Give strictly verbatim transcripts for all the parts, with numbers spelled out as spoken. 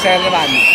stai arrivando.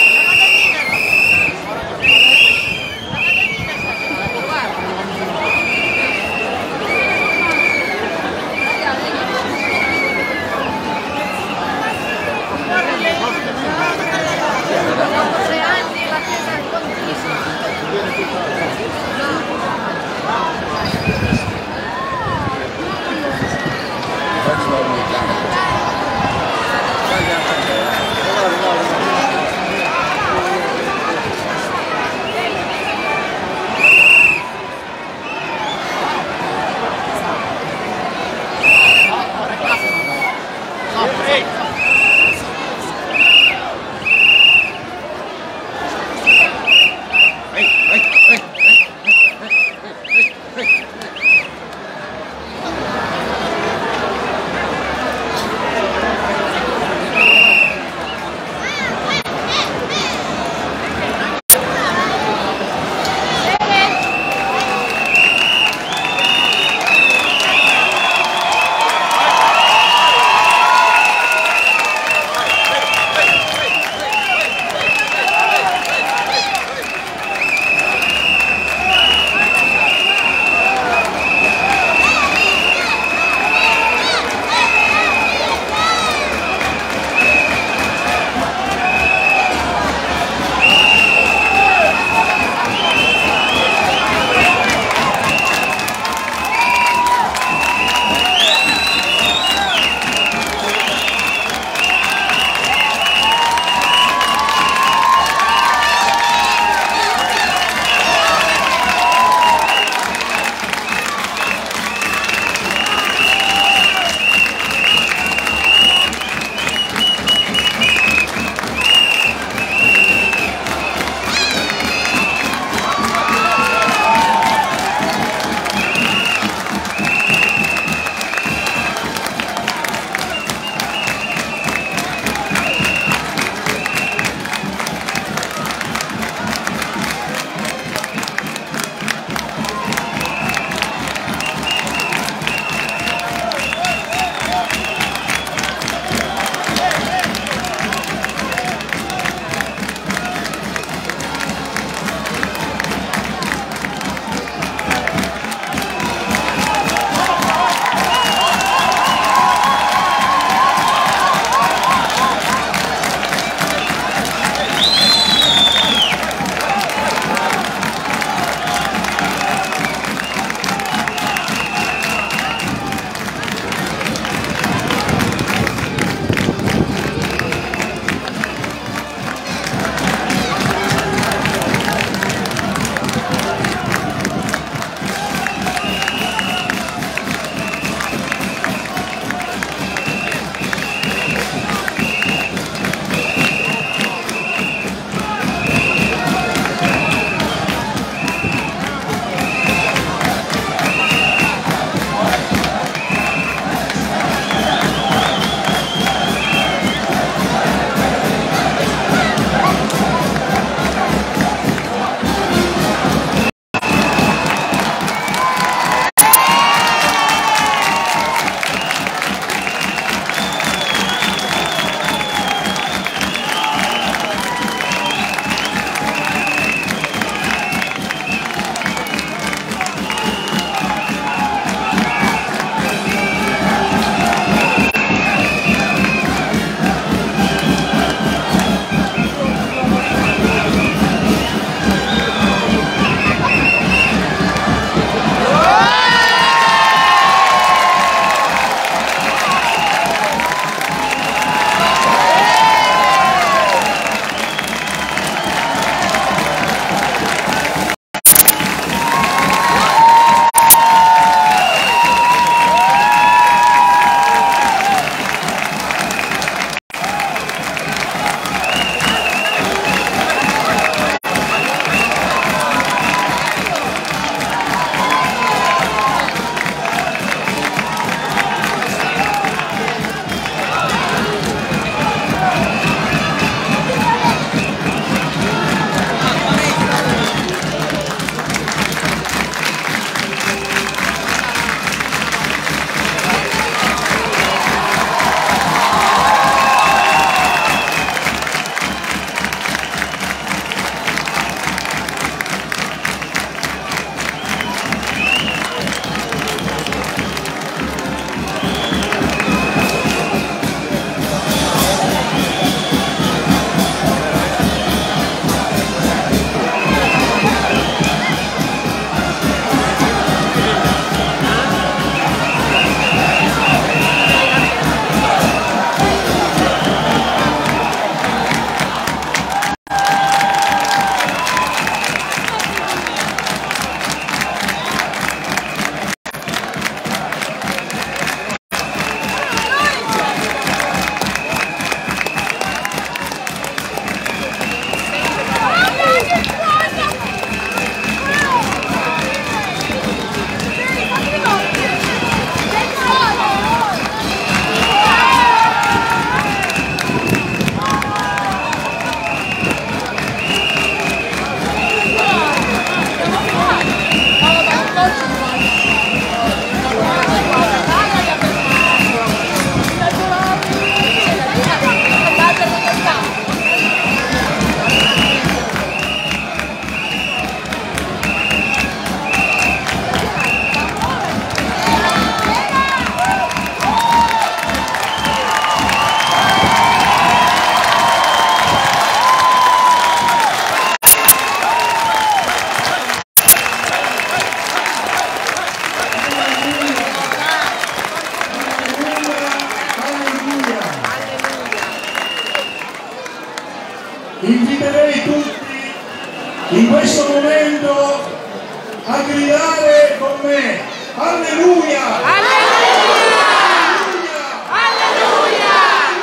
inviterei tutti in questo momento a gridare con me: alleluia! Alleluia! Alleluia!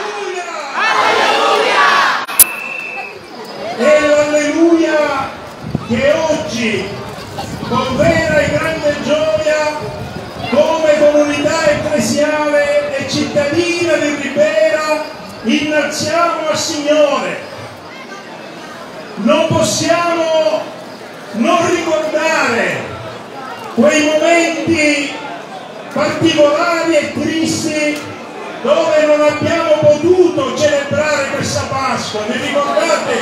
Alleluia! È l'alleluia che oggi, con vera e grande gioia, come comunità ecclesiale e cittadina di Ribera, innalziamo al Signore. Non possiamo non ricordare quei momenti particolari e tristi dove non abbiamo potuto celebrare questa Pasqua. Vi ricordate?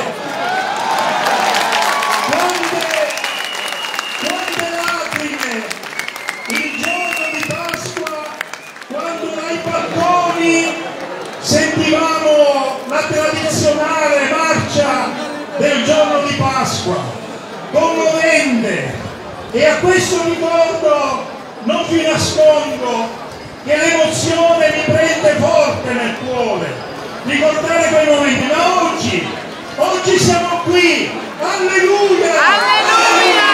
Quante, quante lacrime il giorno di Pasqua, quando dai balconi sentivamo la tradizionale marcia del giorno di Pasqua, commovente. E a questo ricordo non vi nascondo che l'emozione mi prende forte nel cuore, ricordare quei momenti. Ma oggi, oggi siamo qui, alleluia! Alleluia!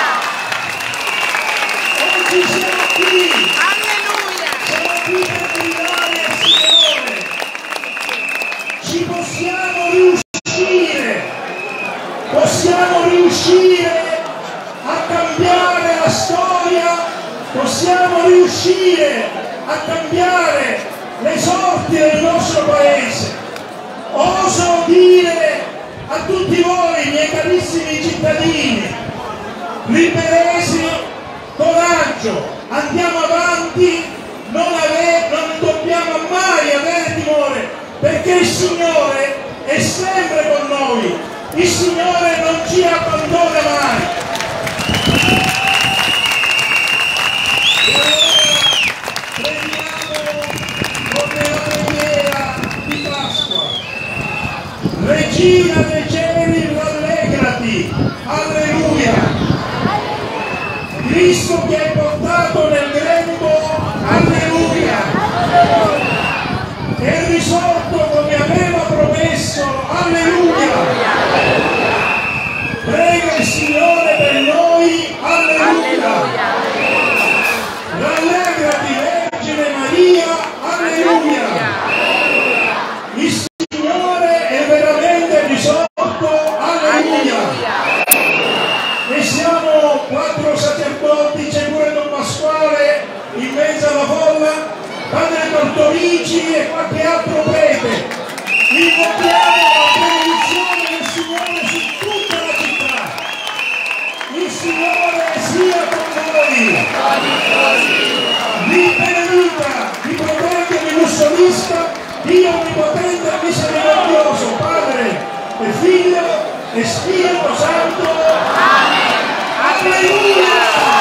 Oggi siamo qui, Alleluia! siamo qui per gridare al Signore. Ci possiamo riuscire, possiamo riuscire a cambiare la storia, possiamo riuscire a cambiare le sorti del nostro paese. Oso dire a tutti voi, miei carissimi cittadini riberesi, coraggio, andiamo avanti, non, ave- non dobbiamo mai avere timore, perché il Signore è sempre con noi, il Signore non ci abbandona mai. E allora prendiamo come la preghiera di Pasqua: Regina dei cieli, rallegrati, alleluia. Cristo che hai portato nel grembo, alleluia. È risorto come aveva promesso, alleluia. Prega il Signore per noi, alleluia. Rallegrati, Vergine Maria, alleluia. Il Signore è veramente risorto, alleluia. E siamo quattro sacerdoti, c'è pure Don Pasquale in mezzo alla folla, Padre Tortorici e qualche altro prete. Invochiamo la benedizione del Signore su tutta la città. Il Signore sia con voi. Vi benedica, vi protegga, vi custodisca, Dio onnipotente e misericordioso, Padre e Figlio e Spirito Santo. Amen. Alleluia.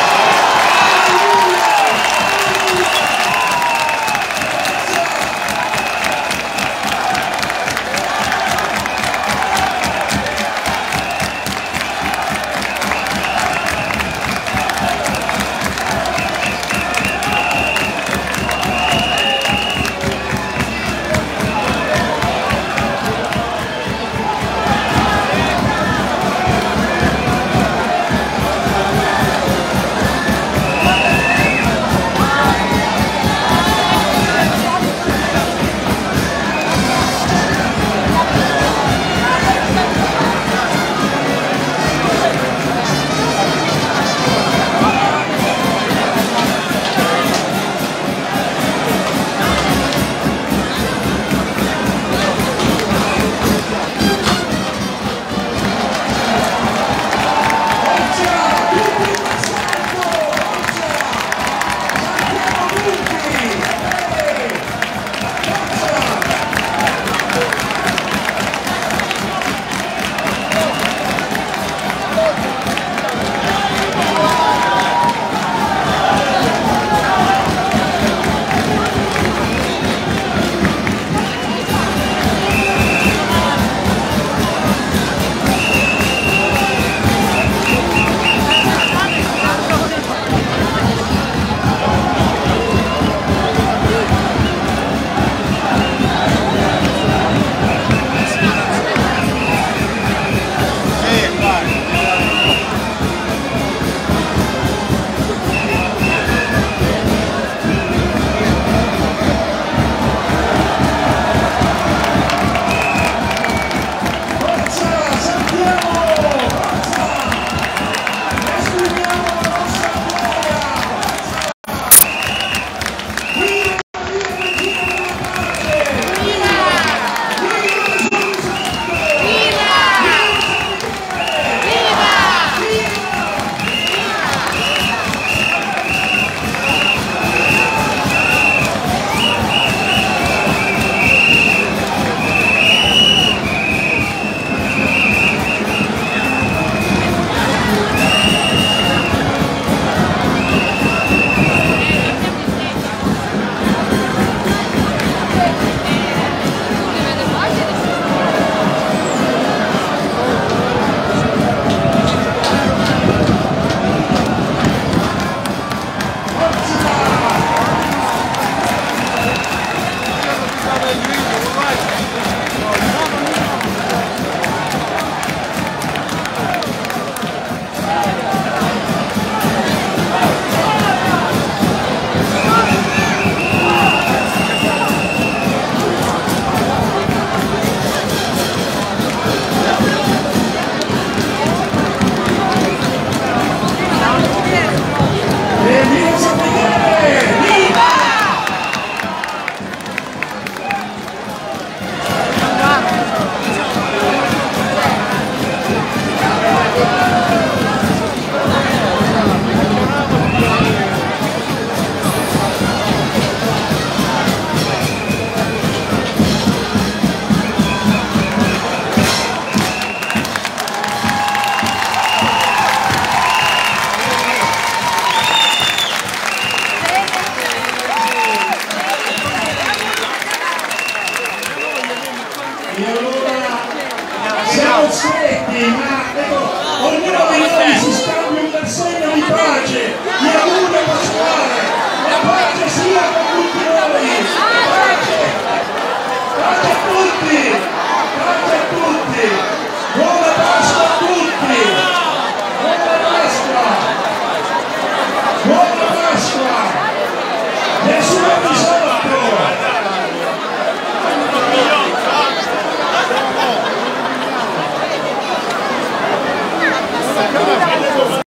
costretti, ma ecco, ognuno di noi si scambia un bel segno di pace, di augurio pasquale, la pace sia con tutti noi, pace, pace a tutti!